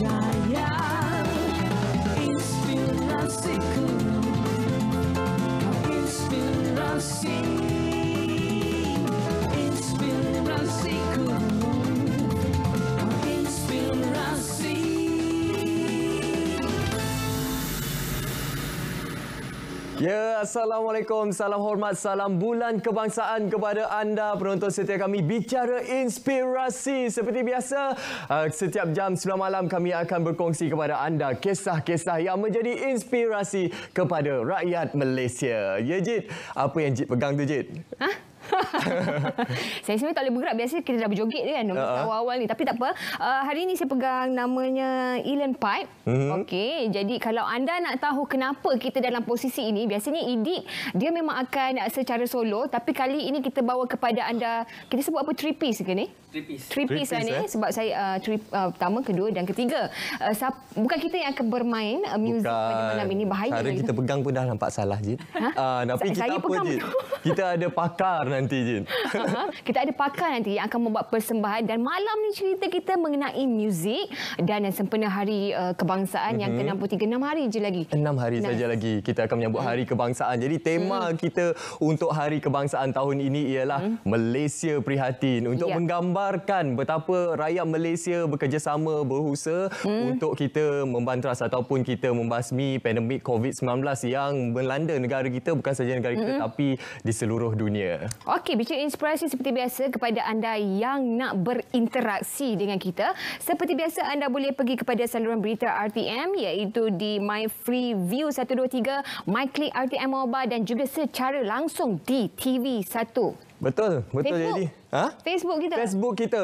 Jaya, inspirasiku, inspirasi, inspirasiku, inspirasi. Ya, Assalamualaikum, salam hormat, salam bulan kebangsaan kepada anda penonton setia kami Bicara Inspirasi. Seperti biasa, setiap jam 9 malam kami akan berkongsi kepada anda kisah-kisah yang menjadi inspirasi kepada rakyat Malaysia. Ya, Jit, apa yang Jit pegang tu, Jit? Saya sebenarnya tak boleh bergerak. Biasanya kita dah berjoget kan awal-awal ni. Tapi tak apa. Hari ni saya pegang namanya Elan Pipe. Okey. Jadi kalau anda nak tahu kenapa kita dalam posisi ini, biasanya Idik dia memang akan secara solo. Tapi kali ini kita bawa kepada anda, kita sebut apa, 3 piece ke ni? 3 piece lah ni. Sebab saya pertama, kedua dan ketiga. Bukan kita yang akan bermain muzik pada malam ini. Bahaya. Cara kita pegang pun dah nampak salah, Jit. Tapi kita apa, Jit? Kita ada pakar nanti, Jin. Kita ada pakar nanti yang akan membuat persembahan, dan malam ni cerita kita mengenai muzik dan sempena hari kebangsaan yang ke-63. 6 hari je lagi. 6 hari saja lagi kita akan menyambut hari kebangsaan. Jadi tema kita untuk hari kebangsaan tahun ini ialah Malaysia Prihatin, untuk menggambarkan betapa rakyat Malaysia bekerjasama berusaha untuk kita membanteras ataupun kita membasmi pandemik COVID-19 yang melanda negara kita, bukan saja negara kita tapi di seluruh dunia. Okey, bicara inspirasi seperti biasa kepada anda yang nak berinteraksi dengan kita. Seperti biasa anda boleh pergi kepada saluran berita RTM, iaitu di My Free View 123, My Click RTM Mobile, dan juga secara langsung di TV1. Betul, jadi. Facebook kita. Facebook kita,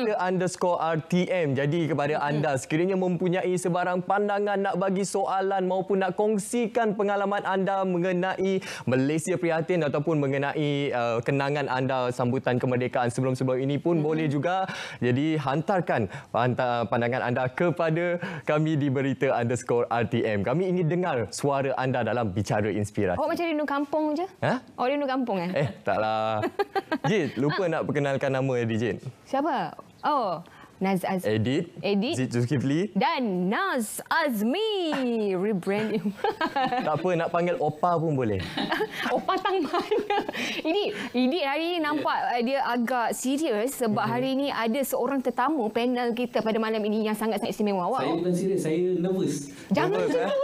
berita_RTM. Jadi kepada anda sekiranya mempunyai sebarang pandangan, nak bagi soalan maupun nak kongsikan pengalaman anda mengenai Malaysia Prihatin ataupun mengenai kenangan anda sambutan kemerdekaan sebelum-sebelum ini pun boleh juga. Jadi hantarkan pandangan anda kepada kami di berita_RTM. Kami ingin dengar suara anda dalam Bicara Inspirasi. Awak macam rindu kampung je? Awak rindu kampung Taklah. Jit, lupa nak perkenalkan nama Jit. Siapa? Oh, Naz Azmi. Edit. Zid Zulkifli. Dan Naz Azmi. Rebranding. Tak apa, nak panggil Opa pun boleh. Opa tang mana? Ini hari ini nampak dia agak serius sebab hari ini ada seorang tetamu panel kita pada malam ini yang sangat-sangat istimewa. Saya bukan serius, saya nervous. Jangan macam tu.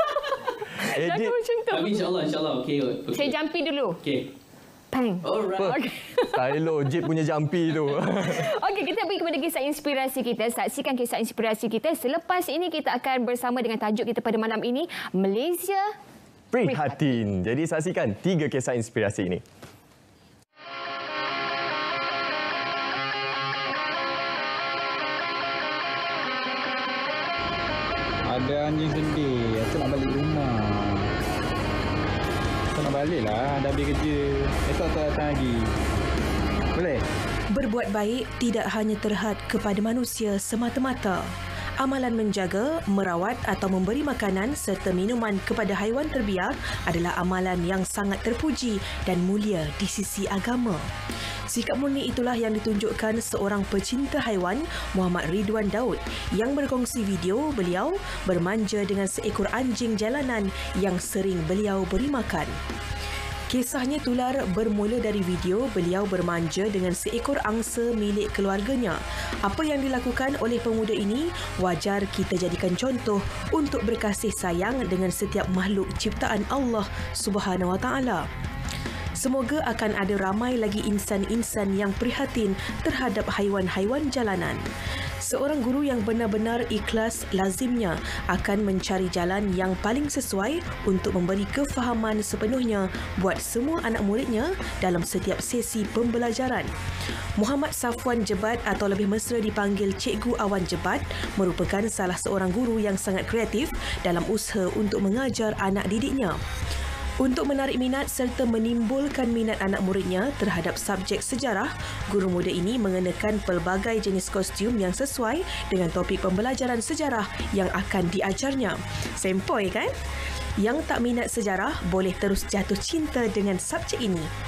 Jangan macam tu. Tapi insyaAllah. Okey. Saya jampi dulu. Okey. Bang. Alright. Okay. Stylo Jit punya jampi tu. Okey, kita pergi kepada kisah inspirasi kita. Saksikan kisah inspirasi kita. Selepas ini kita akan bersama dengan tajuk kita pada malam ini, Malaysia Prihatin. Jadi saksikan 3 kisah inspirasi ini. Ada anjing sedih. Aku nak balik rumah. Aku nak balik lah. Dah habis kerja. Esok aku datang lagi. Boleh? Berbuat baik tidak hanya terhad kepada manusia semata-mata. Amalan menjaga, merawat atau memberi makanan serta minuman kepada haiwan terbiar adalah amalan yang sangat terpuji dan mulia di sisi agama. Sikap murni itulah yang ditunjukkan seorang pecinta haiwan, Muhammad Ridwan Daud, yang berkongsi video beliau bermanja dengan seekor anjing jalanan yang sering beliau beri makan. Kisahnya tular bermula dari video beliau bermanja dengan seekor angsa milik keluarganya. Apa yang dilakukan oleh pemuda ini wajar kita jadikan contoh untuk berkasih sayang dengan setiap makhluk ciptaan Allah Subhanahu Wa Taala. Semoga akan ada ramai lagi insan-insan yang prihatin terhadap haiwan-haiwan jalanan. Seorang guru yang benar-benar ikhlas lazimnya akan mencari jalan yang paling sesuai untuk memberi kefahaman sepenuhnya buat semua anak muridnya dalam setiap sesi pembelajaran. Muhammad Safwan Jebat atau lebih mesra dipanggil Cikgu Awan Jebat merupakan salah seorang guru yang sangat kreatif dalam usaha untuk mengajar anak didiknya. Untuk menarik minat serta menimbulkan minat anak muridnya terhadap subjek sejarah, guru muda ini mengenakan pelbagai jenis kostum yang sesuai dengan topik pembelajaran sejarah yang akan diajarnya. Sempoi kan? Yang tak minat sejarah boleh terus jatuh cinta dengan subjek ini.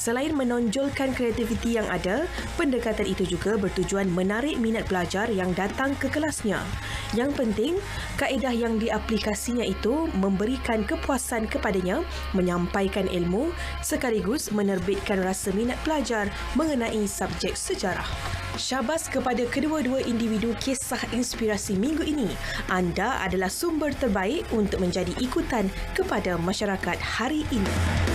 Selain menonjolkan kreativiti yang ada, pendekatan itu juga bertujuan menarik minat pelajar yang datang ke kelasnya. Yang penting, kaedah yang diaplikasinya itu memberikan kepuasan kepadanya, menyampaikan ilmu sekaligus menerbitkan rasa minat pelajar mengenai subjek sejarah. Syabas kepada kedua-dua individu kisah inspirasi minggu ini. Anda adalah sumber terbaik untuk menjadi ikutan kepada masyarakat hari ini.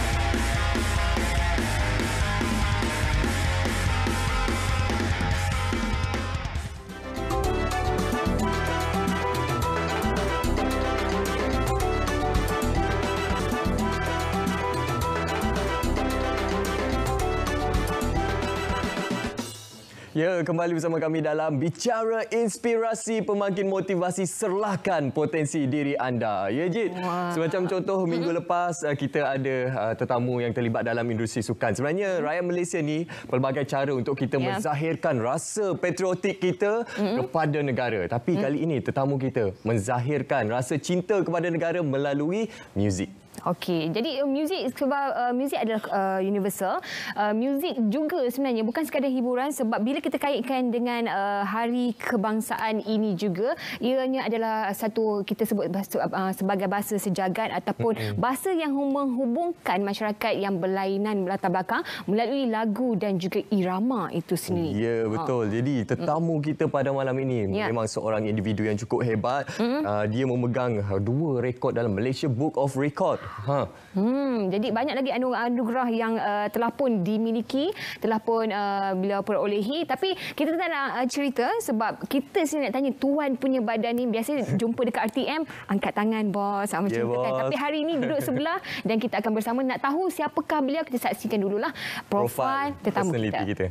Ya, kembali bersama kami dalam Bicara Inspirasi, pemakin motivasi, serlahkan potensi diri anda. Ya, Jid. Semacam contoh minggu lepas kita ada tetamu yang terlibat dalam industri sukan. Sebenarnya rakyat Malaysia ni pelbagai cara untuk kita menzahirkan rasa patriotik kita kepada negara. Tapi kali ini tetamu kita menzahirkan rasa cinta kepada negara melalui muzik. Okey, jadi muzik sebab muzik adalah universal. Muzik juga sebenarnya bukan sekadar hiburan, sebab bila kita kaitkan dengan hari kebangsaan ini juga, ianya adalah satu kita sebut sebagai bahasa sejagat ataupun bahasa yang menghubungkan masyarakat yang berlainan berlatar belakang melalui lagu dan juga irama itu sendiri. Ya, betul. Jadi tetamu kita pada malam ini memang seorang individu yang cukup hebat. Dia memegang 2 rekod dalam Malaysia Book of Record. Jadi banyak lagi anugerah yang telah pun dimiliki, telah pun beliau perolehi. Tapi kita tak nak cerita sebab kita sini nak tanya tuan punya badan ni. Biasa jumpa dekat RTM, angkat tangan bos, macam tu kan. Tapi hari ini duduk sebelah dan kita akan bersama nak tahu siapakah beliau. Kita saksikan dululah profil tetamu kita.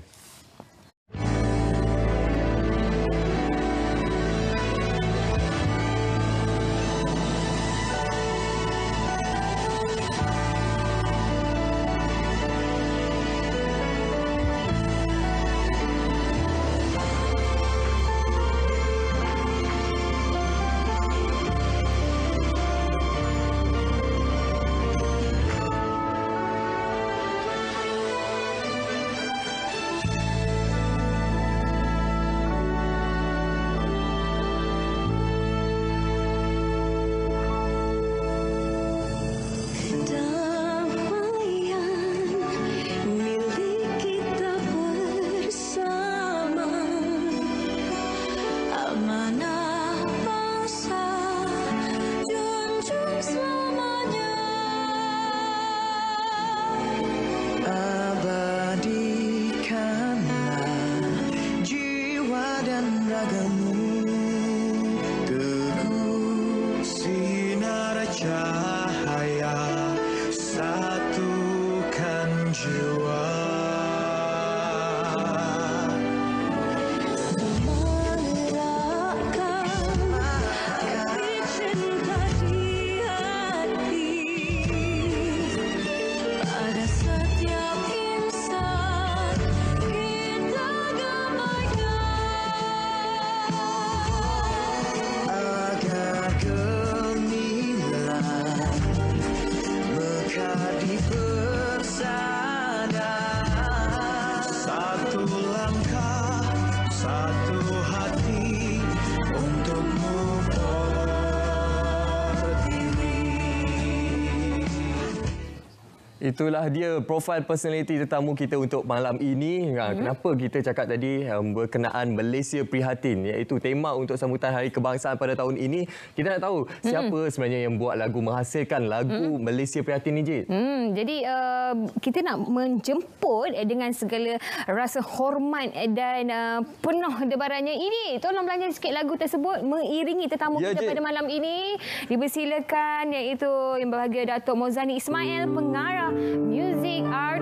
Itulah dia profil personaliti tetamu kita untuk malam ini. Kenapa kita cakap tadi berkenaan Malaysia Prihatin, iaitu tema untuk sambutan Hari Kebangsaan pada tahun ini. Kita nak tahu siapa sebenarnya yang buat lagu, menghasilkan lagu Malaysia Prihatin ni, Jid. Jadi kita nak menjemput dengan segala rasa hormat dan penuh debarannya ini. Tolong belanja sikit lagu tersebut mengiringi tetamu kita pada malam ini. Dipersilakan iaitu yang berbahagia Datuk Mozani Ismail, pengarah muzik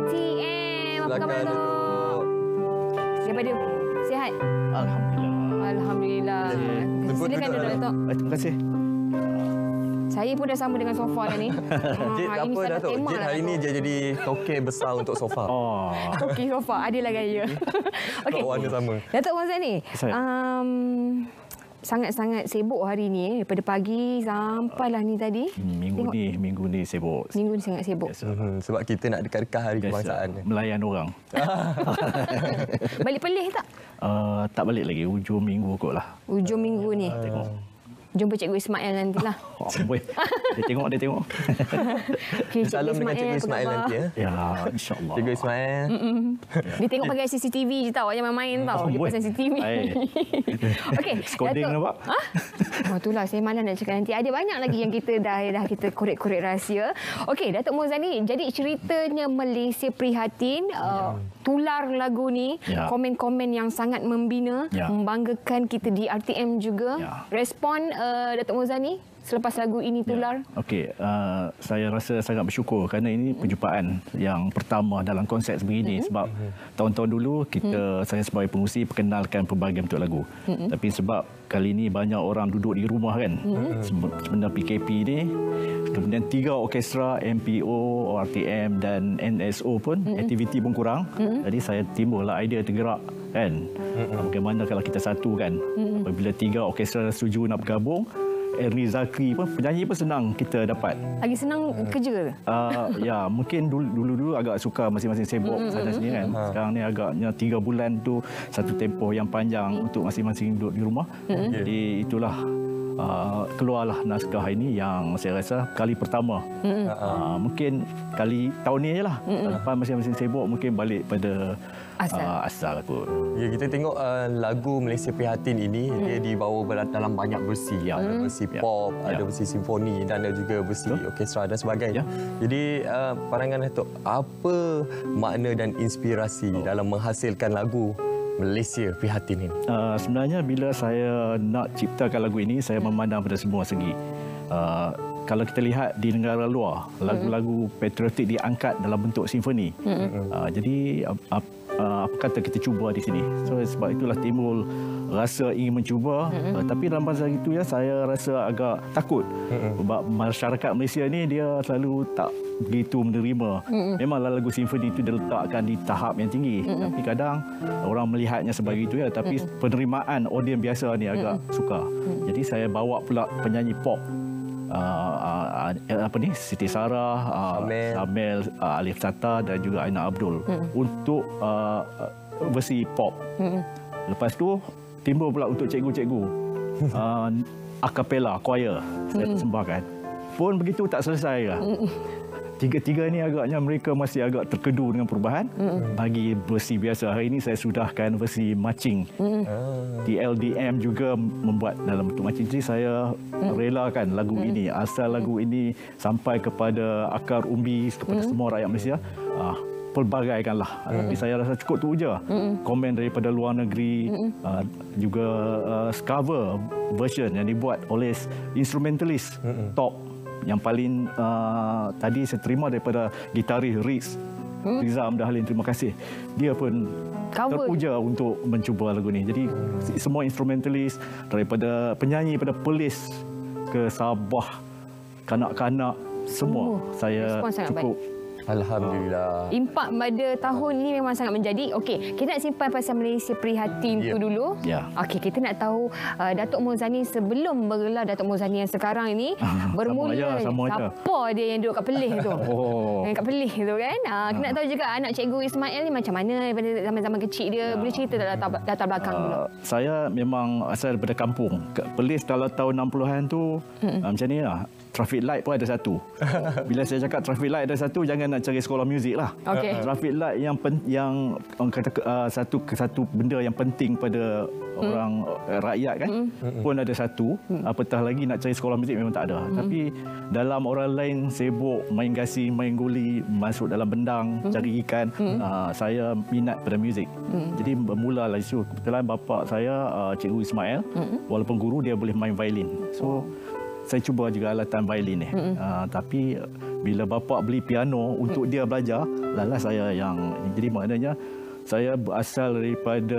RTM. Apa khabar, Datuk? Daripada sihat? Alhamdulillah. Alhamdulillah. Silakan duduk, Datuk. Terima kasih. Saya pun dah sama dengan sofa dah ni. Jid, apa Datuk? Jid hari ni dia jadi tokek besar untuk sofa. Tokek sofa, adalah gaya. Okey. Warna sama. Datuk Mozani, sangat-sangat sibuk hari ni daripada pagi sampailah ni tadi. Minggu ni sibuk. Minggu ni sangat sibuk. Sebab kita nak dekat-dekat hari kebangsaan. Melayan orang. Balik Perlis tak? Tak balik lagi. Hujung minggu kot lah. Hujung minggu ni. Tengok. Jumpa Cikgu Ismail nantilah. Boleh. Dia tengok. Okay, Salam dengan Cikgu Ismail nanti ya. Ya, insyaAllah. Cikgu Ismail. Dia tengok pakai CCTV je tau. Jangan main tau. Dia pasang CCTV. Okey. Skoding nampak? Oh, itulah saya malas nak cakap nanti. Ada banyak lagi yang kita dah kita korek-korek rahsia. Okey, Datuk Muzani. Jadi ceritanya Malaysia prihatin. Tular lagu ni. Komen-komen yang sangat membina. Membanggakan kita di RTM juga. Respon Datuk Muzani selepas lagu ini tular? Okey, saya rasa sangat bersyukur kerana ini perjumpaan yang pertama dalam konsep sebegini sebab tahun-tahun dulu saya sebagai pengurusi perkenalkan pelbagai bentuk lagu. Tapi sebab kali ini banyak orang duduk di rumah kan. Sebenarnya PKP ni, kemudian 3 orkestra MPO, RTM dan NSO pun aktiviti pun kurang. Jadi saya timbullah idea tergerak kan. Bagaimana kalau kita satu kan. Apabila 3 orkestra setuju nak bergabung, Ernie Zakri pun penyanyi pun senang kita dapat. Lagi senang kerja ke? Ya, mungkin dulu agak suka masing-masing sibuk sana sini kan. Sekarang ni agaknya 3 bulan tu satu tempoh yang panjang untuk masing-masing duduk di rumah. Jadi itulah keluarlah naskah ini yang saya rasa kali pertama. Mungkin kali tahun ni je lah. Lepas masing-masing sibuk mungkin balik pada asal kot. Ya, kita tengok lagu Malaysia Prihatin ini dia dibawa dalam banyak versi. Ada versi pop, ada versi simfoni dan ada juga versi orkestra dan sebagainya. Jadi pandangan Datuk, apa makna dan inspirasi dalam menghasilkan lagu Malaysia Prihatin ini? Sebenarnya bila saya nak ciptakan lagu ini, saya memandang pada semua segi. Kalau kita lihat di negara luar, lagu-lagu patriotik diangkat dalam bentuk simfoni. Jadi apa kata kita cuba di sini. So sebab itulah timbul rasa ingin mencuba. Tapi dalam masa itu ya saya rasa agak takut. Sebab masyarakat Malaysia ni dia selalu tak begitu menerima. Memanglah lagu simfoni itu diletakkan di tahap yang tinggi. Tapi kadang orang melihatnya sebagai itu ya. Tapi penerimaan audiens biasa ni agak suka. Jadi saya bawa pula penyanyi pop. Siti Sarah, Amel, Alif Sata dan juga Aina Abdul untuk versi pop. Lepas tu timbul pula untuk cikgu-cikgu acapella, choir saya persembahkan. Pun begitu tak selesai lah. Tiga-tiga ni agaknya mereka masih agak terkedu dengan perubahan. Bagi versi biasa, hari ini saya sudahkan versi marching. TLDM juga membuat dalam bentuk marching. Jadi saya relakan lagu ini, asal lagu ini sampai kepada akar umbi, kepada semua rakyat Malaysia. Pelbagaikanlah. Tapi saya rasa cukup tu je. Komen daripada luar negeri, juga cover version yang dibuat oleh instrumentalist top. Yang paling tadi saya terima daripada gitaris Riza Amdahlin, terima kasih. Dia pun terpuja untuk mencuba lagu ni. Jadi semua instrumentalist daripada penyanyi pada Perlis ke Sabah, kanak-kanak semua saya cukup baik. Alhamdulillah. Impak pada tahun ini memang sangat menjadi. Okey, kita nak simpan pasal Malaysia Prihatin tu dulu. Okey, kita nak tahu Datuk Muzani sebelum bergelar Datuk Muzani yang sekarang ini bermula siapa dia yang duduk kat Perlis tu. Yang kat Perlis tu kan. Kita nak tahu juga anak Cikgu Ismail ni macam mana daripada zaman-zaman kecil dia. Boleh cerita latar belakang dulu. Saya memang asal daripada kampung. Perlis kalau tahun 60-an tu macam ni lah. Traffic light pun ada satu. Bila saya cakap traffic light ada satu, jangan nak cari sekolah muzik lah. Traffic light yang kata satu benda yang penting pada orang rakyat kan, pun ada satu. Apatah lagi nak cari sekolah muzik memang tak ada. Tapi dalam orang lain sibuk main gasing, main guli, masuk dalam bendang, cari ikan, saya minat pada muzik. Jadi bermula lah isu. Kebetulan bapa saya Cikgu Ismail, walaupun guru dia boleh main violin. So saya cuba juga alatan violin ni. Tapi bila bapa beli piano untuk dia belajar, lalah saya yang... Jadi maknanya saya berasal daripada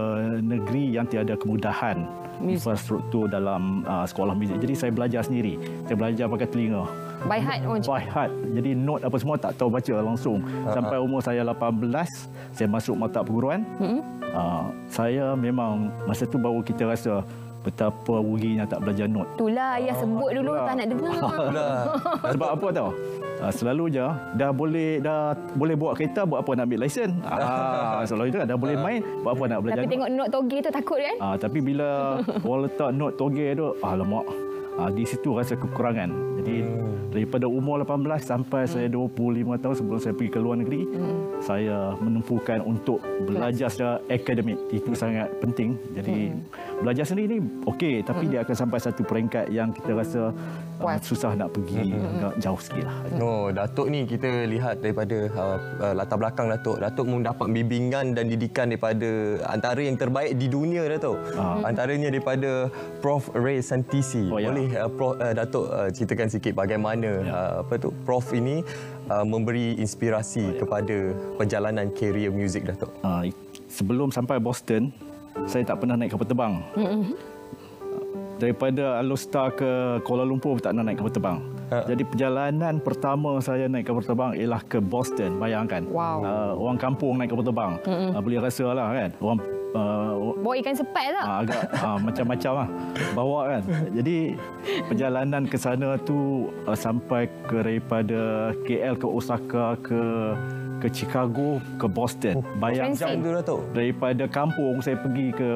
negeri yang tiada kemudahan infrastruktur dalam sekolah muzik. Jadi saya belajar sendiri. Saya belajar pakai telinga. By heart? By heart. Jadi note apa semua tak tahu baca langsung. Sampai umur saya 18, saya masuk mata perguruan. Saya memang masa tu baru kita rasa betapa ruginya tak belajar not. Itulah ayah sebut dulu tak nak dengar. Sebab apa tahu? Selalu je dah boleh bawa kereta, buat apa nak ambil lesen? Selalu itu dah boleh main, buat apa nak belajar. Tapi tengok not toge tu takut kan? Tapi bila orang letak not toge tu, alamak. Di situ rasa kekurangan. Jadi daripada umur 18 sampai saya 25 tahun sebelum saya pergi ke luar negeri, saya menumpukan untuk belajar secara akademik. Itu sangat penting. Jadi belajar sendiri ni okey, tapi dia akan sampai satu peringkat yang kita rasa susah nak pergi agak jauh sikit lah. Datuk ni kita lihat daripada latar belakang Datuk. Datuk mendapat bimbingan dan didikan daripada antara yang terbaik di dunia, Datuk. Antaranya daripada Prof. Ray Santisi. Boleh Datuk ceritakan sikit bagaimana Prof ini memberi inspirasi kepada perjalanan karier muzik Datuk? Sebelum sampai Boston, saya tak pernah naik kapal terbang. Daripada Alostar ke Kuala Lumpur tak pernah naik kapal terbang. Jadi perjalanan pertama saya naik kapal terbang ialah ke Boston. Bayangkan. Orang kampung naik kapal terbang. Boleh rasa lah kan. Orang bawa ikan sepat tak? Agak macam-macam lah bawa kan. Jadi perjalanan ke sana tu sampai ke daripada KL ke Osaka ke Chicago ke Boston. Bayangkan tu Datuk. Daripada kampung saya pergi ke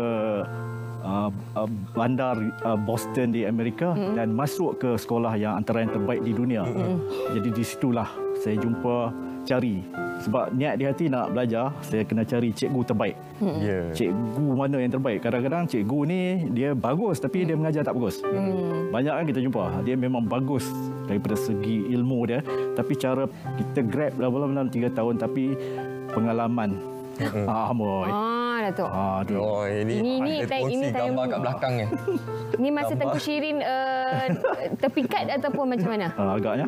bandar Boston di Amerika dan masuk ke sekolah yang antara yang terbaik di dunia. Jadi di situlah saya jumpa cari. Sebab niat di hati nak belajar, saya kena cari cikgu terbaik. Cikgu mana yang terbaik. Kadang-kadang cikgu ni dia bagus tapi dia mengajar tak bagus. Banyak kan kita jumpa. Dia memang bagus daripada segi ilmu dia. Tapi cara kita grab dalam 3 tahun tapi pengalaman. Datuk. Ini kongsi gambar kat belakang ni. Ini masa Tengku Shirin terpikat ataupun macam mana? Agaknya.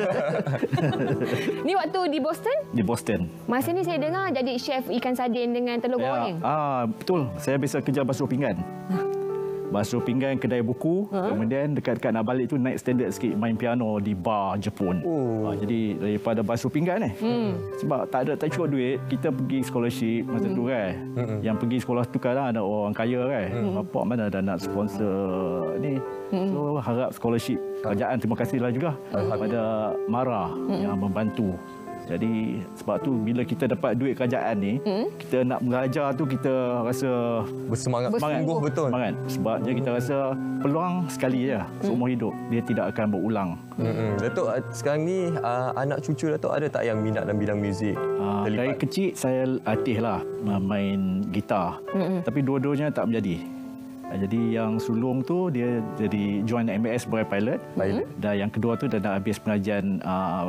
Ni waktu di Boston? Di Boston. Masa ni saya dengar jadi chef ikan sardin dengan telur goreng. Betul. Saya biasa kerja basuh pinggan. Basuh pinggan kedai buku. Kemudian dekat-dekat nak balik tu naik standard sikit main piano di bar Jepun. Jadi daripada basuh pinggan sebab tak cukup duit, kita pergi scholarship masa tu kan. Yang pergi sekolah tu kadang ada orang kaya kan. Bapak mana dah nak sponsor ni. So harap scholarship. Kerajaan terima kasihlah juga kepada Mara yang membantu. Jadi sebab tu bila kita dapat duit kerajaan ni, kita nak mengajar tu kita rasa bersemangat, sungguh betul. Semangat. Sebabnya kita rasa peluang sekali je seumur hidup, dia tidak akan berulang. Datuk, sekarang ni anak cucu Datuk ada tak yang minat dalam bidang muzik? Dari kecil saya latihlah main gitar. Tapi dua-duanya tak menjadi. Jadi yang sulung tu dia jadi join MAS sebagai pilot. Dan yang kedua tu dah nak habis pengajian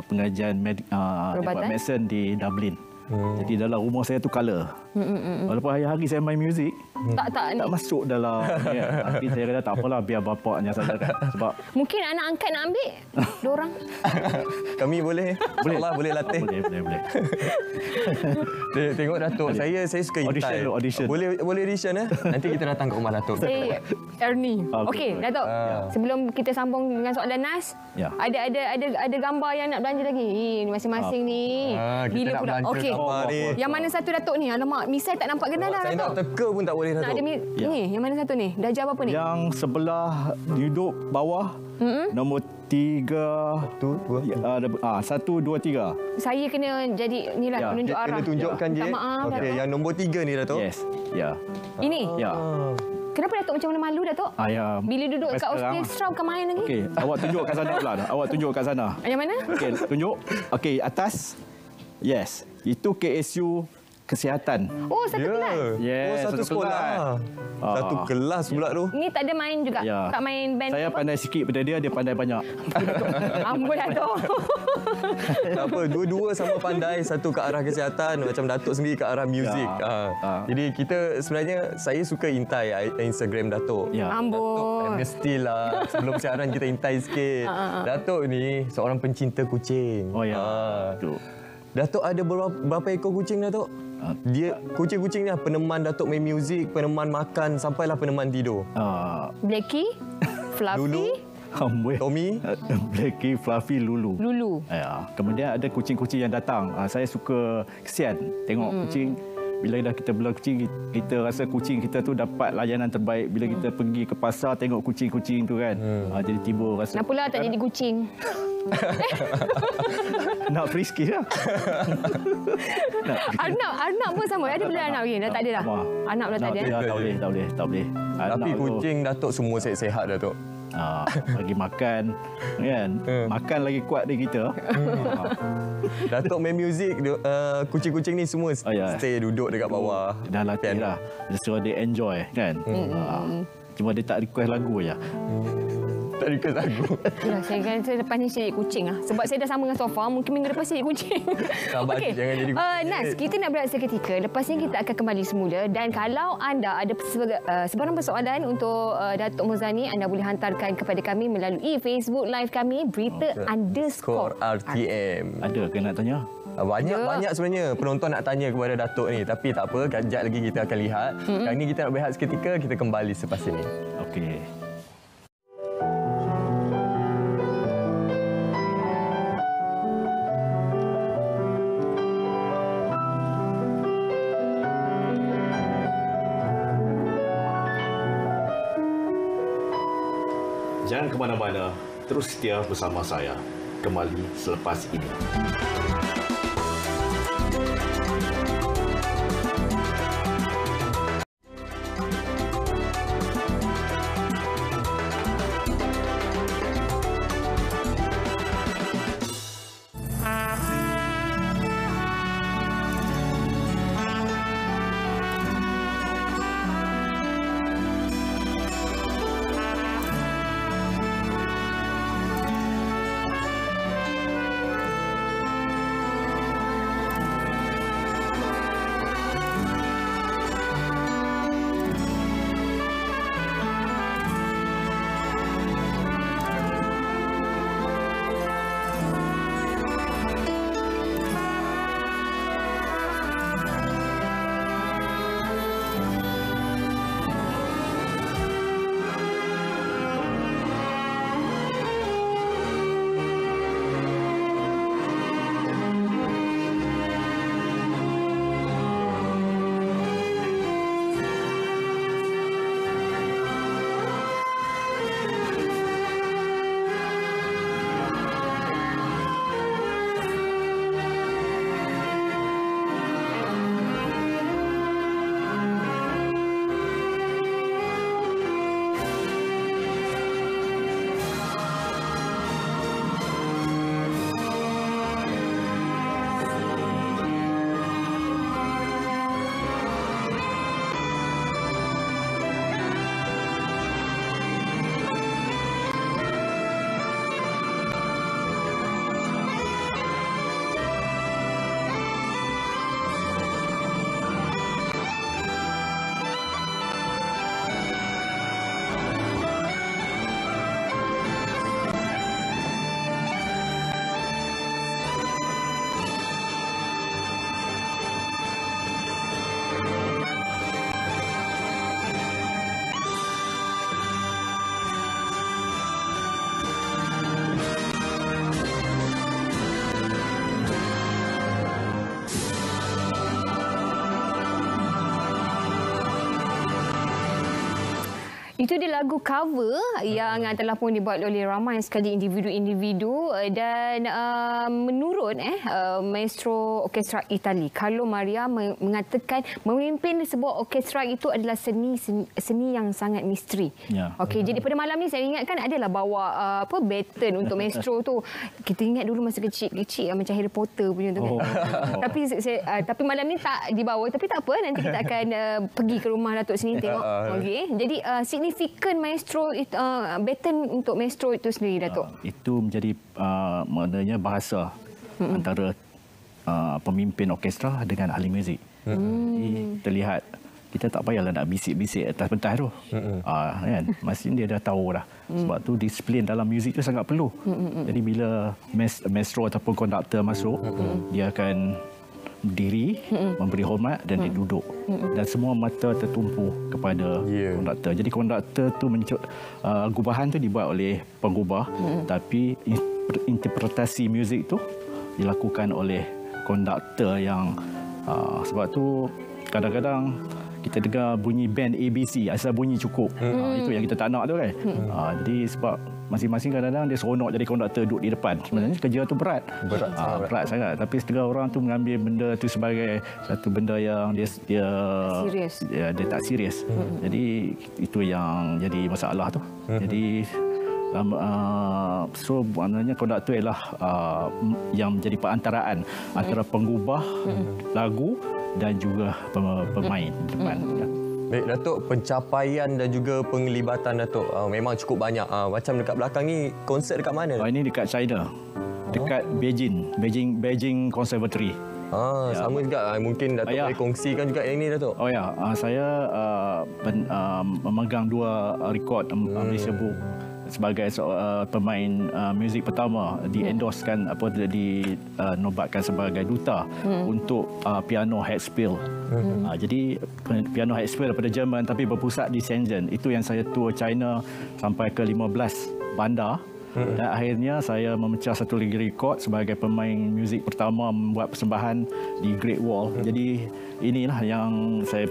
medicine di Dublin. Jadi dalam rumah saya tu colour. Walaupun hari-hari saya main muzik, tak masuk dalam ni. Tapi saya kata tak apalah, biar bapaknya saja kan. Sebab mungkin anak angkat nak ambil diorang. Kami boleh. InsyaAllah boleh latih. Boleh. Tengok Datuk, saya suka intai. Audition. Boleh audition Nanti kita datang ke rumah Datuk. Saya Ernie. Okey, Datuk. Sebelum kita sambung dengan soalan Nas, ada gambar yang nak belanja lagi. Masing-masing ni. Bila pula? Okey. Yang mana satu Datuk ni? Alamak, misai tak nampak kena dah. Saya nak teka pun tak boleh Datuk. Ni, yang mana satu ni? Darjah apa ni? Yang sebelah duduk bawah, nombor 3. 1, 2, 3. Saya kena jadi ni lah, penunjuk arah. Kena tunjukkan je. Okey, yang nombor 3 ni Datuk. Yes. Ya. Ini? Ya. Kenapa Datuk macam mana malu Datuk? Bila duduk kat orkestra bukan main lagi? Okey, awak tunjuk kat sana pula. Awak tunjuk kat sana. Yang mana? Okey, tunjuk. Okey, atas. Yes. Itu KSU Kesihatan. Oh, satu kelas? Yes, satu sekolah. Satu kelas pula tu. Ni tak ada main juga? Tak main band? Saya pandai sikit pada dia pandai banyak. Ambul Datuk. Tak apa, dua-dua sama pandai. Satu ke arah kesihatan, macam Datuk sendiri ke arah muzik. Jadi kita sebenarnya, saya suka intai Instagram Datuk. Ambul. Mestilah. Sebelum siaran kita intai sikit. Datuk ni seorang pencinta kucing. Datuk ada berapa ekor kucing Datuk? Dia kucing-kucing ni peneman Datuk main muzik, peneman makan sampailah peneman tidur. Blackie, Fluffy, Tommy, Blackie, Fluffy, Lulu. Lulu. Ya. Kemudian ada kucing-kucing yang datang. Saya suka kesian tengok kucing bila dah kita bela kucing, kita rasa kucing kita tu dapat layanan terbaik bila kita pergi ke pasar tengok kucing-kucing tu kan. Jadi timbul rasa Kenapa lah tak jadi kucing? nak frisky lah. Arnab pun sama. Ada bela Arnab lagi? Dah tak ada dah? Sama. Arnab dah tak ada? Tak boleh. Tapi kucing Datuk semua sihat-sihat Datuk. Bagi makan kan. Makan lagi kuat dari kita. Datuk main muzik, kucing-kucing ni semua stay duduk dekat bawah. Dah latih lah. So dia enjoy kan. Cuma dia tak request lagu je. Tak request lagu. Yalah, saya kata lepas ni saya jadi kucing lah. Sebab saya dah sama dengan Sofa, mungkin minggu lepas saya jadi kucing. Sabar, jangan jadi kucing. Nas, kita nak berehat seketika. Lepas ni kita akan kembali semula. Dan kalau anda ada sebarang persoalan untuk Datuk Muzani, anda boleh hantarkan kepada kami melalui Facebook Live kami, Berita_RTM. Ada ke nak tanya? Banyak sebenarnya penonton nak tanya kepada Datuk ni. Tapi tak apa, kejap lagi kita akan lihat. Kali ni kita nak berehat seketika, kita kembali selepas ini. Okey. Jangan ke mana-mana, terus setia bersama saya. Kembali selepas ini. Itu dia lagu cover yang telah pun dibuat oleh ramai sekali individu-individu dan menurut maestro orkestra Itali Carlo Maria mengatakan memimpin sebuah orkestra itu adalah seni yang sangat misteri. Ya. Okey, jadi pada malam ni saya ingatkan adalah bawa baton untuk maestro tu. Kita ingat dulu masa kecil macam Harry Potter punya tu kan. Tapi malam ni tak dibawa, tapi tak apa, nanti kita akan pergi ke rumah Datuk sini tengok. Okey. Jadi signifikan maestro baton untuk maestro itu sendiri, Datuk. Itu menjadi maknanya bahasa antara pemimpin orkestra dengan ahli muzik. Jadi terlihat kita tak payahlah nak bisik-bisik atas pentas tu. Kan? Maksudnya dia dah tahu dah. Sebab tu disiplin dalam muzik tu sangat perlu. Jadi bila maestro ataupun konduktor masuk, dia akan berdiri, memberi hormat dan dia duduk. Dan semua mata tertumpu kepada konduktor. Jadi konduktor tu gubahan tu dibuat oleh penggubah, tapi interpretasi muzik tu dilakukan oleh konduktor yang sebab tu kadang-kadang kita dengar bunyi band ABC, asal bunyi cukup. Itu yang kita tak nak tu kan. Jadi sebab masing-masing kadang-kadang dia seronok jadi konduktor duduk di depan. Sebenarnya kerja tu berat. Berat sangat. Tapi setengah orang tu mengambil benda tu sebagai satu benda yang dia serius. Dia tak serius. Jadi itu yang jadi masalah tu. Jadi so maknanya konduktor ialah yang menjadi perantaraan antara pengubah lagu dan juga pemain depan. Baik, Datuk, pencapaian dan juga penglibatan Datuk memang cukup banyak. Macam dekat belakang ni, konsert dekat mana? Ini dekat China. Dekat Beijing Conservatory. Sama juga. Mungkin Datuk boleh kongsikan juga yang ini, Datuk. Saya memegang 2 rekod Malaysia Book sebagai pemain muzik pertama diendorsekan dinobatkan sebagai duta untuk piano Headspiel. Jadi piano Headspiel daripada Jerman tapi berpusat di Shenzhen. Itu yang saya tour China sampai ke 15 bandar. Dan akhirnya saya memecah satu lagi rekod sebagai pemain muzik pertama membuat persembahan di Great Wall. Jadi inilah yang saya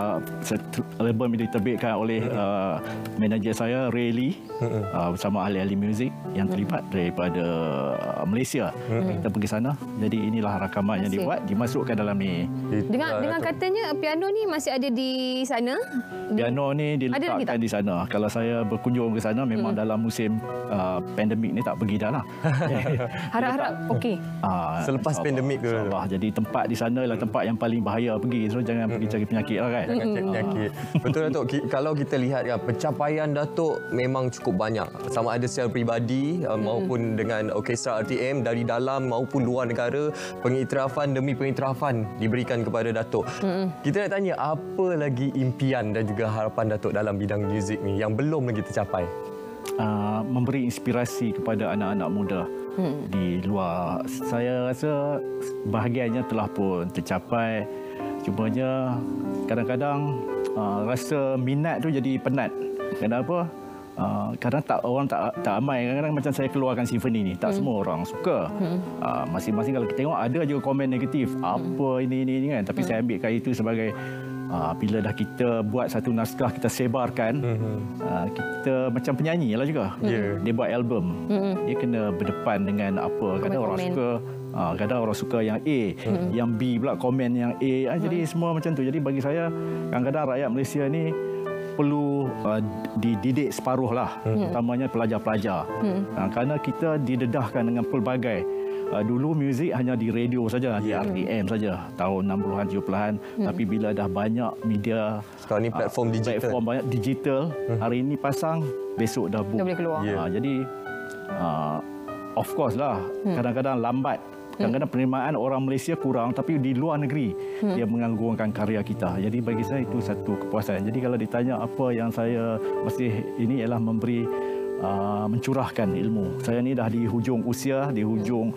album ini diterbitkan oleh manager saya Ray Lee bersama ahli-ahli muzik yang terlibat daripada Malaysia. Kita pergi sana. Jadi inilah rakaman yang dibuat, dimasukkan dalam ni. Dengan katanya piano ni masih ada di sana? Piano ni diletakkan di sana. Kalau saya berkunjung ke sana memang dalam musim pandemik ni tak pergi dah lah. Harap-harap okey. Selepas pandemik ke? Jadi tempat di sana ialah tempat yang paling bahaya pergi. So jangan pergi cari penyakit lah kan. Jangan cari penyakit. Betul, Datuk. Kalau kita lihat pencapaian Datuk memang cukup banyak. Sama ada secara peribadi maupun dengan orkestra RTM dari dalam maupun luar negara. Pengiktirafan demi pengiktirafan diberikan kepada Datuk. Kita nak tanya apa lagi impian dan juga harapan Datuk dalam bidang muzik ni yang belum lagi tercapai? Memberi inspirasi kepada anak-anak muda di luar. Saya rasa bahagiannya telah pun tercapai. Cumanya kadang-kadang rasa minat tu jadi penat. Kenapa? Kadang orang tak ramai. Kadang-kadang macam saya keluarkan simfoni ni, tak semua orang suka. Masing-masing kalau kita tengok ada juga komen negatif. Apa ini kan. Tapi saya ambilkan itu sebagai bila dah kita buat satu naskah, kita sebarkan, kita macam penyanyi lah juga. Dia buat album, dia kena berdepan dengan apa. Kadang orang suka, kadang orang suka yang A, yang B pula komen yang A. Jadi semua macam tu. Jadi bagi saya, kadang-kadang rakyat Malaysia ni perlu dididik separuh lah, utamanya pelajar-pelajar. Kerana kita didedahkan dengan pelbagai. Dulu muzik hanya di radio saja, di RTM saja tahun 60-an 70-an, tapi bila dah banyak media sekarang ni platform banyak digital, hari ini pasang besok dah book. Dah boleh keluar. Jadi of course lah kadang-kadang lambat. Kadang-kadang penerimaan orang Malaysia kurang, tapi di luar negeri dia menganggurkan karya kita. Jadi bagi saya itu satu kepuasan. Jadi kalau ditanya apa yang saya mesti ini ialah memberi mencurahkan ilmu. Saya ni dah di hujung usia, di hujung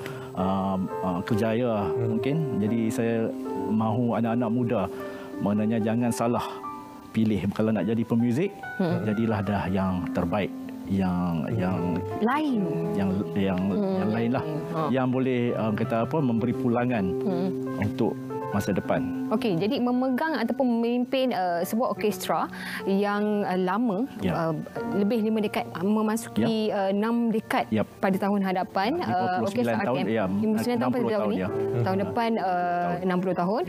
kerjaya mungkin. Jadi saya mahu anak-anak muda maknanya jangan salah pilih. Kalau nak jadi pemuzik, jadilah dah yang terbaik, yang lain, yang lain lah, yang boleh kata apa memberi pulangan untuk masa depan. Okey, jadi memegang ataupun memimpin sebuah orkestra yang lama, lebih 5 dekad, memasuki 6 dekad pada tahun hadapan. Orkestra RTM 59 tahun pada tahun ni. Tahun depan 60 tahun.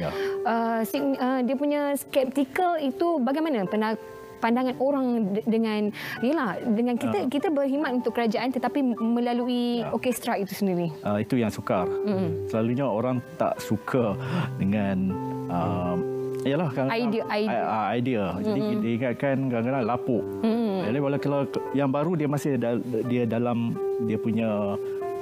Dia punya skeptikal itu bagaimana pandangan orang dengan kita berkhidmat untuk kerajaan tetapi melalui orkestra itu sendiri. Itu yang sukar. Selalunya orang tak suka dengan idea. Jadi diingatkan kadang-kadang lapuk. Jadi kalau yang baru dia masih dia dalam dia punya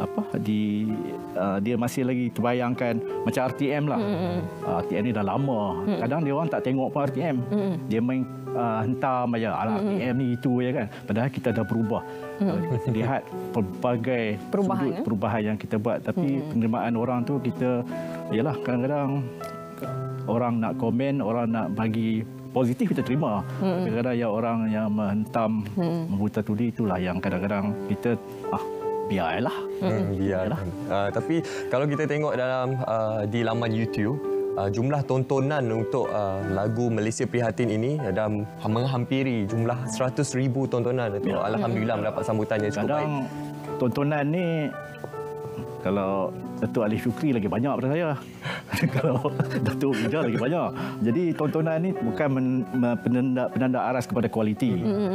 dia masih lagi terbayangkan macam RTM lah. RTM ni dah lama. Kadang dia orang tak tengok pun RTM. Dia main hentam aja RTM ni itu ya kan. Padahal kita dah berubah. Kita lihat pelbagai perubahan yang kita buat, tapi penerimaan orang tu kita kadang-kadang orang nak komen, orang nak bagi positif kita terima. Kadang-kadang yang orang yang menghentam, membuta tuli itulah yang kadang-kadang kita biarlah. Tapi kalau kita tengok dalam di laman YouTube, jumlah tontonan untuk lagu Malaysia Prihatin ini dah menghampiri jumlah 100,000 tontonan. Datuk. Alhamdulillah mendapat sambutan yang cukup baik. Kadang tontonan ni kalau Datuk Ali Syukri lagi banyak daripada saya. Kalau Datuk Ida lagi banyak. Jadi tontonan ni bukan penanda aras kepada kualiti.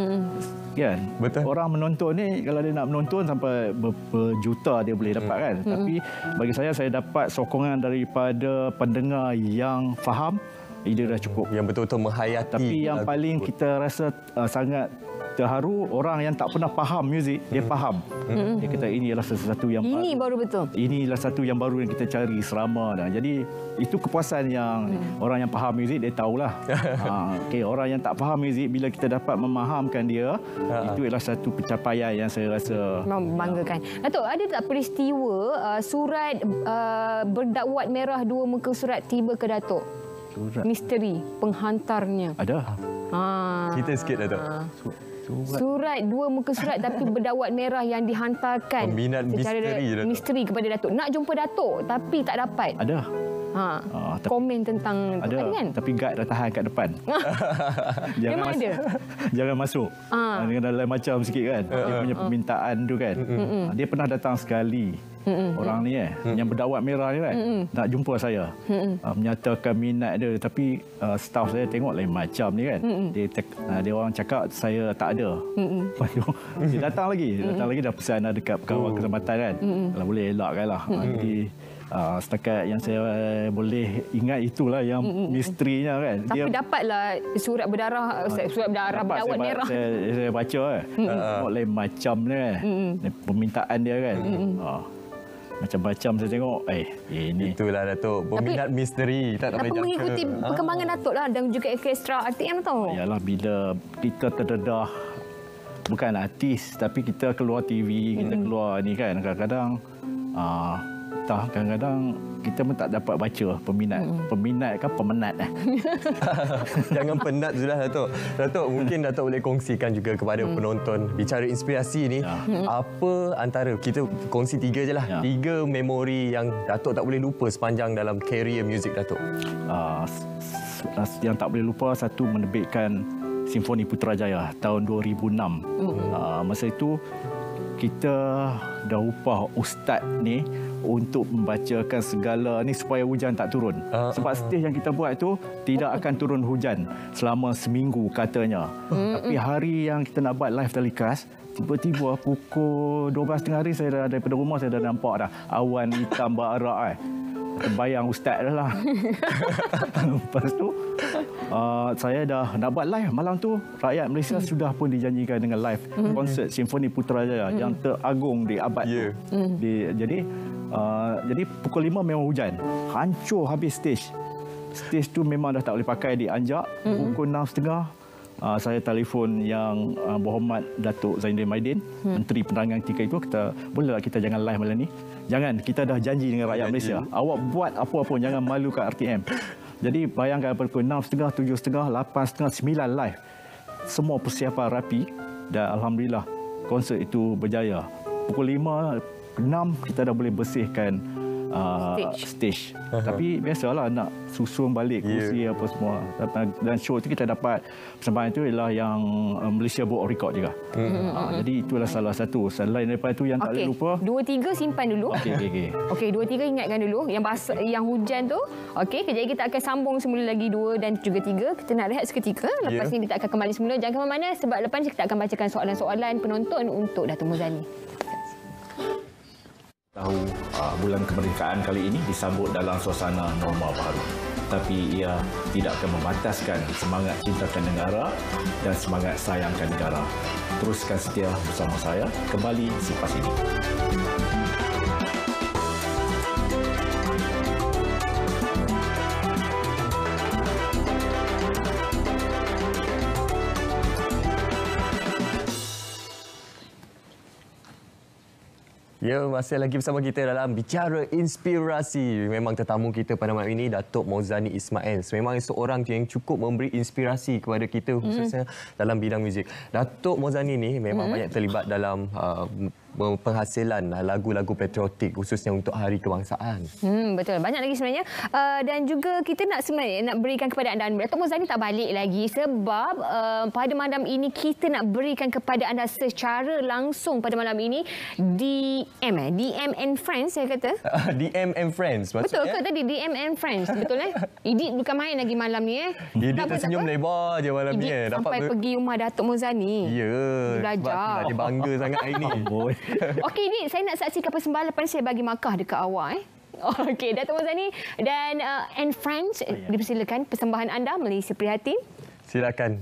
Kan? Betul. Orang menonton ni kalau dia nak menonton sampai berjuta dia boleh dapat kan. Tapi bagi saya dapat sokongan daripada pendengar yang faham. Dia dah cukup. Yang betul-betul menghayati. Tapi yang paling kita rasa sangat terharu, orang yang tak pernah faham muzik, dia faham. Dia kata ini adalah sesuatu yang Ini baru betul. Inilah satu yang baru yang kita cari selama dah. Jadi itu kepuasan yang orang yang faham muzik dia tahulah. Orang yang tak faham muzik bila kita dapat memahamkan dia, itu adalah satu pencapaian yang saya rasa membanggakan. Datuk, ada tak peristiwa surat berdakwat merah 2 muka surat tiba ke Datuk? surat. Misteri penghantarnya. Ada. Cerita sikit Datuk. Surat 2 muka surat tapi berdawat merah yang dihantarkan peminat misteri kepada Datuk. Nak jumpa Datuk tapi tak dapat. Ada. Komen tentang ada kan? Tapi guide dah tahan kat depan. Memang ada. Jangan masuk. Dengan dalam macam sikit kan. Dia punya permintaan tu kan. Dia pernah datang sekali. Orang ni yang berdawat merah ni kan. Nak jumpa saya. Menyatakan minat dia tapi staff saya tengok lain macam ni kan. Dia orang cakap saya tak ada. Lepas tu dia datang lagi. Dah pesan dekat pegawai kesempatan kan. Kalau boleh elakkan lah. Jadi setakat yang saya boleh ingat itulah yang misterinya kan. Tapi dapatlah surat berdarah berdawat merah. Saya baca tengok lain macam ni kan. Permintaan dia kan. Macam-macam saya tengok ini. Itulah Datuk, peminat misteri tak boleh jangka. Mengikuti perkembangan Datuk lah dan juga orkestra RTM tahu. Yalah bila kita terdedah bukan artis tapi kita keluar TV, kita keluar ni kan kadang-kadang kadang-kadang kita pun tak dapat baca peminat kan pemenat Jangan penat sudah Datuk. Datuk mungkin Datuk boleh kongsikan juga kepada penonton bicara inspirasi ni apa antara kita kongsi 3 je lah 3 memori yang Datuk tak boleh lupa sepanjang dalam career muzik Datuk. Yang tak boleh lupa satu menerbitkan Simfoni Putrajaya tahun 2006. Masa itu kita dah upah ustaz ni untuk membacakan segala ni supaya hujan tak turun. Sebab stage yang kita buat tu tidak akan turun hujan selama seminggu katanya. Tapi hari yang kita nak buat live telecast, tiba-tiba pukul 12.30 hari saya dah daripada rumah saya dah nampak dah awan hitam berak terbayang ustaz dah lah. Lepas tu saya dah nak buat live malam tu. Rakyat Malaysia sudah pun dijanjikan dengan live konsert Simfoni Putrajaya yang teragung di abad tu. Jadi pukul 5 memang hujan. Hancur habis stage. Stage tu memang dah tak boleh pakai, dianjak. Pukul 6.30 saya telefon yang berhormat Datuk Zainuddin Maidin, Menteri Penerangan ketika itu, bolehlah kita jangan live malam ni. Jangan, kita dah janji dengan rakyat Malaysia. Awak buat apa pun jangan malu kat RTM. Jadi bayangkan pukul 6.30, 7.30, 8.30, 9 live. Semua persiapan rapi dan alhamdulillah konsert itu berjaya. Pukul 5, 6 kita dah boleh bersihkan stage. Tapi biasalah nak susun balik kursi apa semua. Dan show tu kita dapat persembahan itu ialah yang Malaysia Book of Record juga. Jadi itulah salah satu. Selain daripada itu yang tak boleh lupa. 2-3 simpan dulu. Okey, 2-3 ingatkan dulu. Yang basah, yang hujan tu. Okey, kejap kita akan sambung semula lagi 2 dan juga 3. Kita nak rehat seketika. Lepas ni kita akan kembali semula. Jangan ke mana-mana sebab lepas ni kita akan bacakan soalan-soalan penonton untuk Datuk Muzani. Tahu bulan kemerdekaan kali ini disambut dalam suasana norma baru. Tapi ia tidak akan membataskan semangat cintakan negara dan semangat sayangkan negara. Teruskan setia bersama saya kembali selepas ini. Ya, masih lagi bersama kita dalam Bicara Inspirasi. Memang tetamu kita pada malam ini Datuk Muzani Ismail. Memang seorang yang cukup memberi inspirasi kepada kita khususnya dalam bidang muzik. Datuk Muzani ni memang banyak terlibat dalam penghasilan lagu-lagu patriotik khususnya untuk Hari Kebangsaan. Betul. Banyak lagi sebenarnya. Dan juga kita nak berikan kepada anda. Datuk Muzani tak balik lagi sebab pada malam ini kita nak berikan kepada anda secara langsung pada malam ini DM and Friends saya kata. DM and Friends maksudnya. Betul ke tadi DM and Friends? Betul Idit bukan main lagi malam ni Idit tersenyum lebar je malam ni Idit sampai pergi rumah Datuk Muzani. Ya. Belajar. Sebab dia bangga sangat hari ni. Okey Idit, saya nak saksikan persembahan saya bagi markah dekat awak Okey, Datuk Muzani dan and Friends dipersilakan persembahan anda Malaysia Prihatin. Silakan.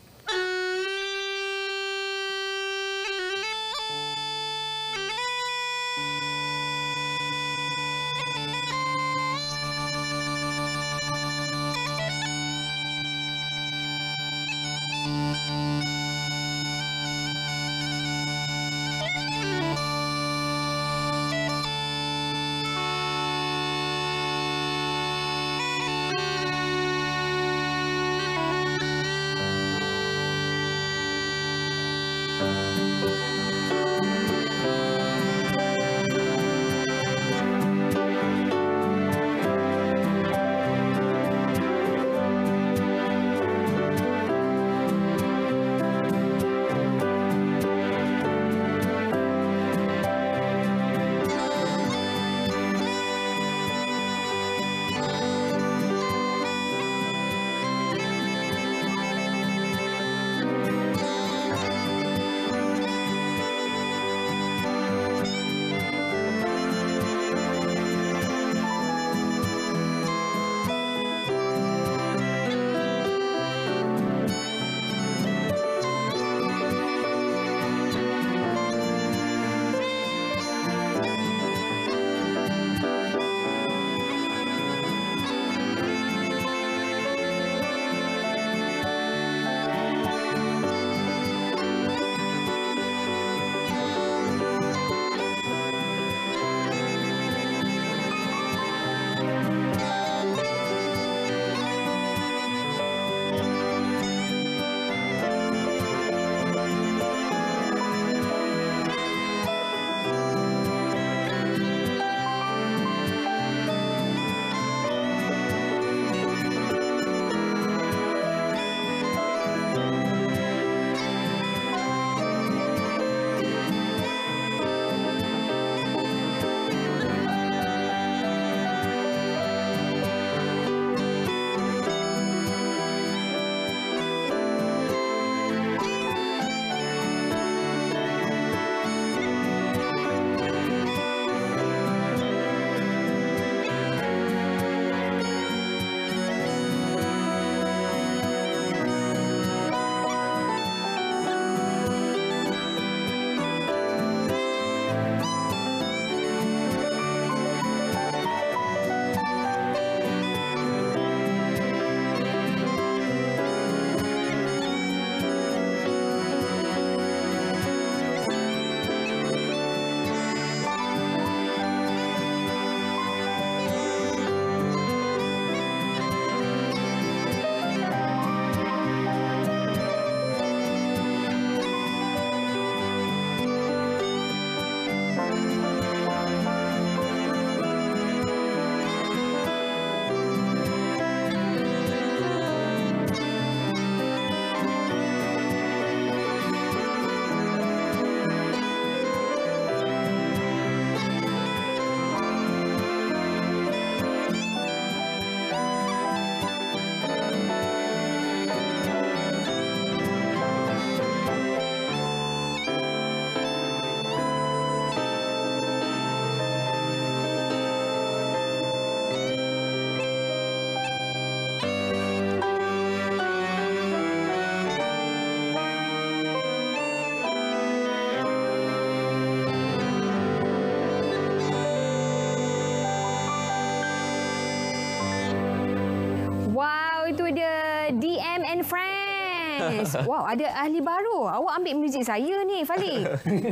itu dia DM and Friends. Wow, ada ahli baru. Awak ambil muzik saya ni, Falik.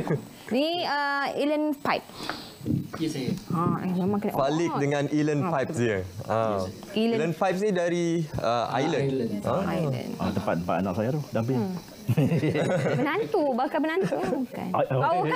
Ni Elan Pipe. Ya, saya. Memang kena. Falik dengan Elan Pipes dia. Elan Pipes ni dari Ireland. Ireland. Tempat anak saya tu, Dublin. Menantu, bakal menantu. Bukan. Bukan.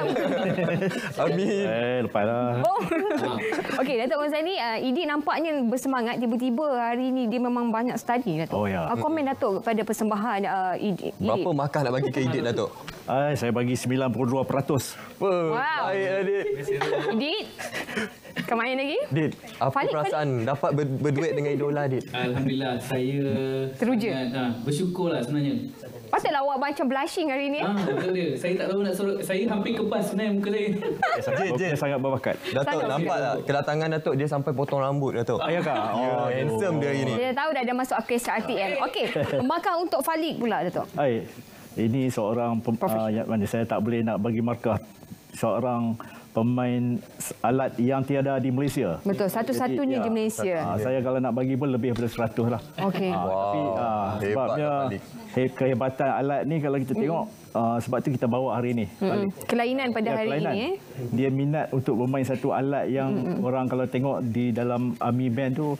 Amin. Lepaslah. Oh. Okey, Datuk Muzani, Idik nampaknya bersemangat tiba-tiba hari ini dia memang banyak study, Datuk. Oh, ya. Komen Datuk kepada persembahan Idik. Berapa markah nak bagi ke Idik, Datuk? Saya bagi 92%. Wow. Baik, Adik. Idik, kau main lagi? Dit, apa Falik, perasaan dapat berduet dengan idola, Dit? Alhamdulillah, saya Teruja. bersyukurlah sebenarnya. Patutlah awak macam blushing hari ini. Betul dia. Saya tak tahu nak suruh. Saya hampir kepas sebenarnya muka saya. Dia sangat berbakat. Datuk, nampak tak kedatangan Datuk dia sampai potong rambut, Datuk? Ya kah? Handsome dia hari ni. Dia tahu dah masuk orkestra RTM. Okey, markah untuk Falik pula, Datuk. Ini seorang mana saya tak boleh nak bagi markah, seorang pemain alat yang tiada di Malaysia. Betul, satu-satunya di Malaysia. Saya kalau nak bagi pun lebih daripada 100 lah. Okey. Tapi sebabnya kehebatan alat ni kalau kita tengok, sebab tu kita bawa hari ni. Kelainan pada hari ini. Dia minat untuk bermain satu alat yang orang kalau tengok di dalam army band tu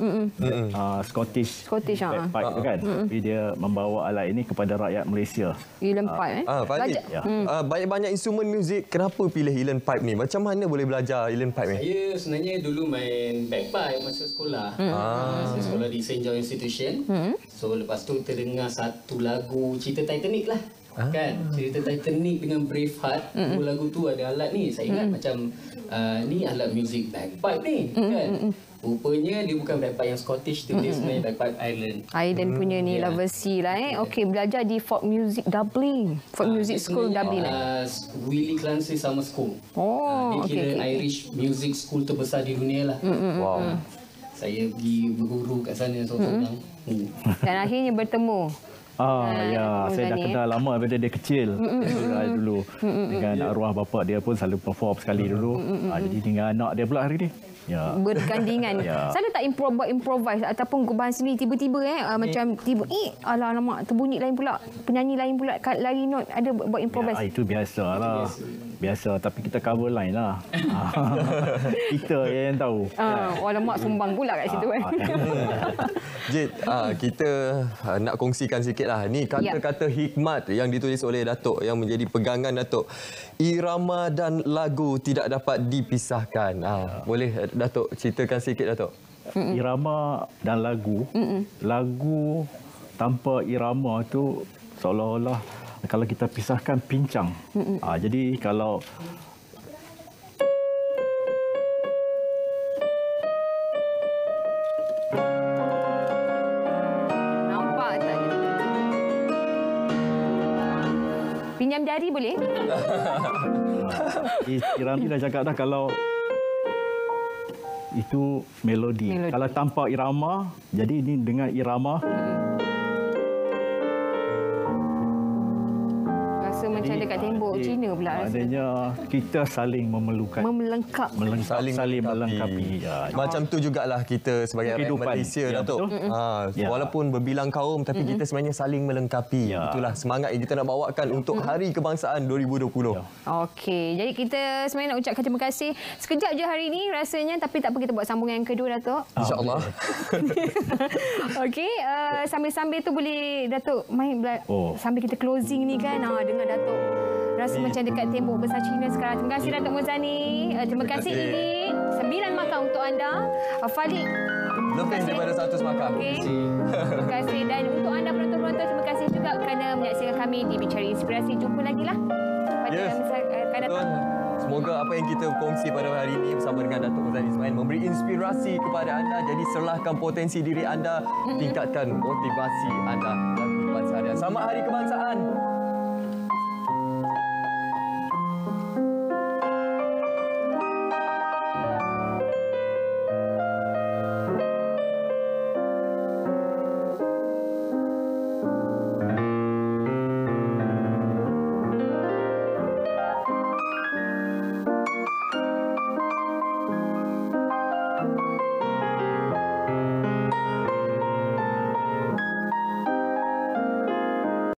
Scottish pipe kan. Tapi dia membawa alat ini kepada rakyat Malaysia. Ulen pipe Falik, banyak-banyak instrumen muzik, kenapa pilih ulen pipe ni? Macam mana boleh belajar ulen pipe ni? Saya sebenarnya dulu main bagpipe masa sekolah. Saya sekolah di St. John Institution. So lepas tu terdengar satu lagu cerita Titanic lah. Kan, cerita Titanic dengan Braveheart. Dua lagu tu ada alat ni. Saya ingat macam ni alat muzik bagpipe ni kan. Rupanya dia bukan bagpipe yang Scottish tu, dia sebenarnya bagpipe Ireland. Ireland punya ni lah versi lah Okey, belajar di Folk Music Dublin. Folk Music School Dublin. Willie Clancy Summer School. Dia kira Irish music school terbesar di dunia lah. Wow. Saya pergi berguru kat sana seorang-seorang. Dan akhirnya bertemu. Saya dah kenal lama daripada dia kecil. Dulu dengan arwah bapa dia pun selalu perform sekali dulu. Jadi dengan anak dia pula hari ni. Bergandingan. Selalu tak improvise ataupun gubahan sendiri tiba-tiba macam alamak terbunyi lain pula, penyanyi lain pula lari note, ada buat improvise. Itu biasalah. Biasa, tapi kita cover line lah. Kita yang tahu. Alamak sumbang pula kat situ Jid, kita nak kongsikan sikit lah. Ni kata-kata hikmat yang ditulis oleh Datuk yang menjadi pegangan Datuk. Irama dan lagu tidak dapat dipisahkan. Boleh Datuk ceritakan sikit, Datuk? Irama dan lagu. Lagu tanpa irama tu seolah-olah kalau kita pisahkan pincang. Jadi kalau nampak tak? Pinjam jari boleh? Irama dah cakap dah kalau itu melodi. Kalau tanpa irama, jadi ini dengan irama. Rasa macam dekat tembok Cina pula. Maknanya kita saling memerlukan. Saling melengkapi. Macam tu jugalah kita sebagai rakyat Malaysia, Datuk. Walaupun berbilang kaum, tapi kita sebenarnya saling melengkapi. Itulah semangat yang kita nak bawakan untuk Hari Kebangsaan 2020. Okey, jadi kita sebenarnya nak ucapkan terima kasih. Sekejap je hari ini rasanya, tapi tak apa, kita buat sambungan yang kedua, Datuk. InsyaAllah. Okey, sambil-sambil tu boleh Datuk main sambil kita closing ni kan, dengan Datuk rasa macam dekat tembok besar Cina sekarang. Terima kasih Datuk Muzani. Terima kasih Idik. 9 markah untuk anda. Falik lebih daripada 100 markah. Okay. Terima kasih. Dan untuk anda penonton-penonton, terima kasih juga kerana menyaksikan kami di Bicara Inspirasi. Jumpa lagi lah pada masa akan datang. Semoga apa yang kita kongsi pada hari ini bersama dengan Datuk Muzani Ismail memberi inspirasi kepada anda. Jadi serlahkan potensi diri anda, tingkatkan motivasi anda dalam kehidupan seharian. Selamat Hari Kebangsaan.